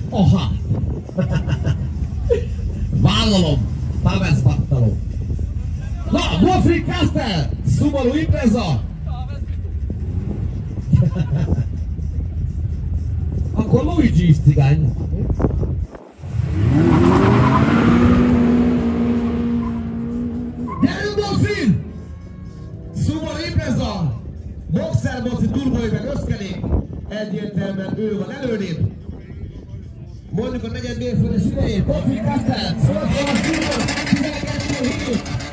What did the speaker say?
Aha! Vállalom! Pávesz pattaló! Na, Wolfried Kastel! Subaru Impreza! Akkor Luigi is cigány. Gyerünk, Wolfried! Subaru Impreza! Boxer moci turboiben összkenék. Egyértelműen ő van előrébb. Mondjuk a negyed mérföldes idejét. Wolfried Kastel! 82 hét!